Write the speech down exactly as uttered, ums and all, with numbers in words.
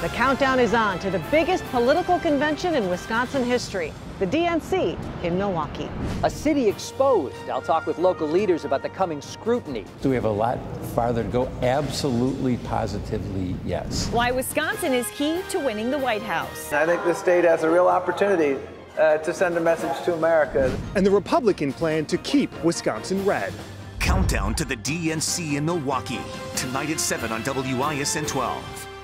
The countdown is on to the biggest political convention in Wisconsin history, the D N C in Milwaukee. A city exposed. I'll talk with local leaders about the coming scrutiny. Do we have a lot farther to go? Absolutely, positively, yes. Why Wisconsin is key to winning the White House. I think this state has a real opportunity uh, to send a message to America. And the Republican plan to keep Wisconsin red. Countdown to the D N C in Milwaukee, tonight at seven on W I S N twelve.